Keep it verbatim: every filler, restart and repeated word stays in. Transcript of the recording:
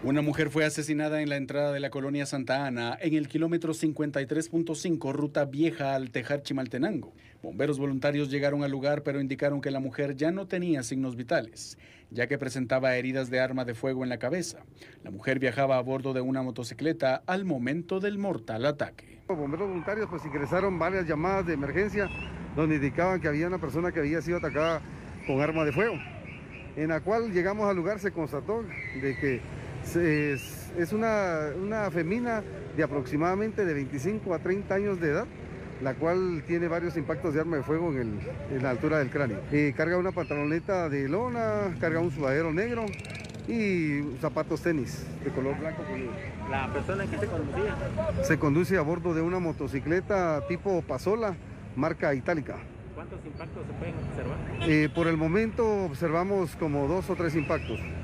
Una mujer fue asesinada en la entrada de la colonia Santa Ana, en el kilómetro cincuenta y tres punto cinco, ruta vieja al Tejar Chimaltenango. Bomberos voluntarios llegaron al lugar, pero indicaron que la mujer ya no tenía signos vitales, ya que presentaba heridas de arma de fuego en la cabeza. La mujer viajaba a bordo de una motocicleta al momento del mortal ataque. Los bomberos voluntarios pues ingresaron varias llamadas de emergencia donde indicaban que había una persona que había sido atacada con arma de fuego. En la cual llegamos al lugar, se constató de que es, es una, una femina de aproximadamente de veinticinco a treinta años de edad, la cual tiene varios impactos de arma de fuego en, el, en la altura del cráneo. Eh, carga una pantaloneta de lona, carga un sudadero negro y zapatos tenis de color blanco pulido. ¿La persona en qué se conducía? Se conduce a bordo de una motocicleta tipo Pasola, marca itálica. ¿Cuántos impactos se pueden observar? Eh, por el momento observamos como dos o tres impactos.